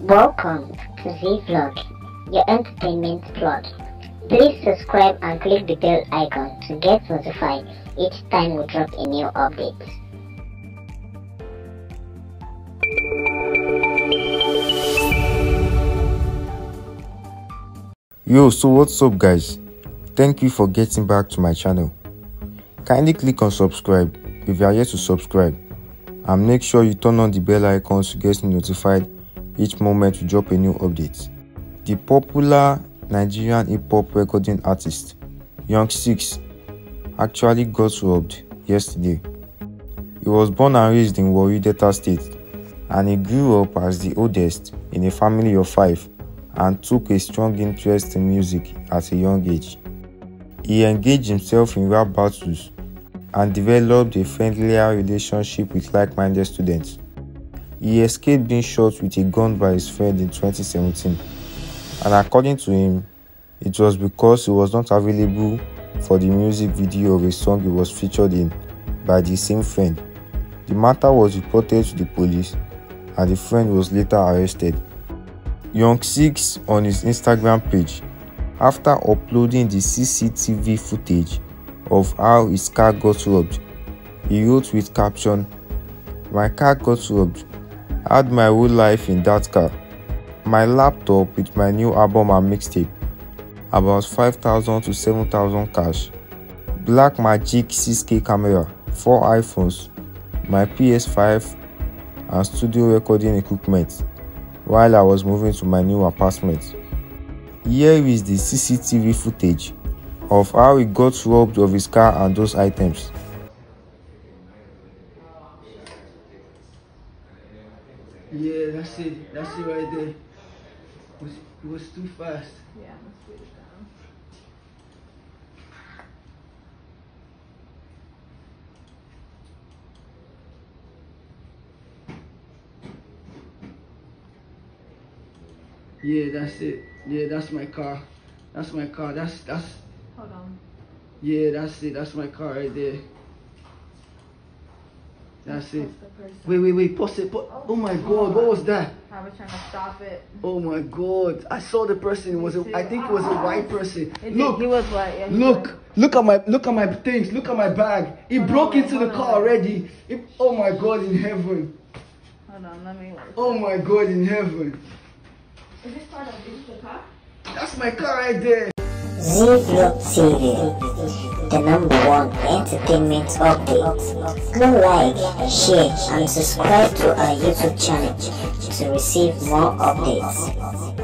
Welcome to Vlog, your entertainment plot. Please subscribe and click the bell icon to get notified each time we drop a new update. So what's up guys? Thank you for getting back to my channel. Kindly click on subscribe if you are yet to subscribe, and make sure you turn on the bell icons to get notified each moment we drop a new update. The popular Nigerian hip-hop recording artist Yung6ix actually got robbed yesterday. He was born and raised in Warri, Delta State, and he grew up as the oldest in a family of 5 and took a strong interest in music at a young age. He engaged himself in rap battles and developed a friendlier relationship with like-minded students. He escaped being shot with a gun by his friend in 2017, and according to him, it was because he was not available for the music video of a song he was featured in by the same friend. The matter was reported to the police and the friend was later arrested. Yung6ix on his Instagram page, after uploading the CCTV footage of how his car got robbed, he wrote with caption, "My car got robbed. Had my whole life in that car. My laptop with my new album and mixtape. About 5,000 to 7,000 cash. Black Magic 6K camera, 4 iPhones, my PS5 and studio recording equipment while I was moving to my new apartment." Here is the CCTV footage of how he got robbed of his car and those items. Yeah, that's it right there. It was too fast. Yeah, let's put it down. Yeah, that's it. Yeah, that's my car. That's my car. That's Hold on. Yeah, that's it. That's my car right there. That's it. Wait, pause it. Oh my god, what was that? I was trying to stop it. Oh my god, I saw the person. I think it was a white person. Look, he was white. Yeah, look at my things. Look at my bag. He broke into the car already. Oh my god in heaven. Hold on, let me look. Oh my god in heaven. Is this the car? That's my car right there. Vlog TV, the #1 entertainment update. Go like, share and subscribe to our YouTube channel to receive more updates.